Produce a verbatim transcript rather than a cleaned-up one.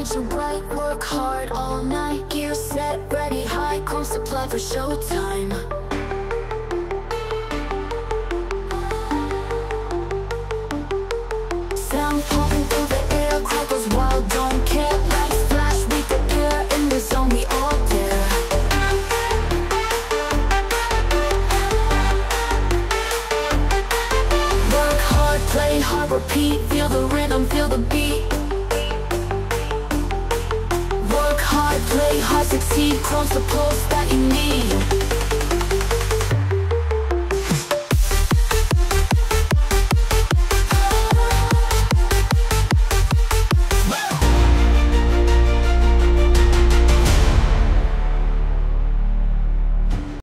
attention bright, work hard all night. Gear set, ready, high, chrome supply for showtime. Sound pumping through the air, crackles wild, don't care. Lights flash, we the air, in the zone we all dare. Work hard, play hard, repeat, feel the rhythm, feel the beat. Work hard, play hard, succeed, chrome's the pulse that you need.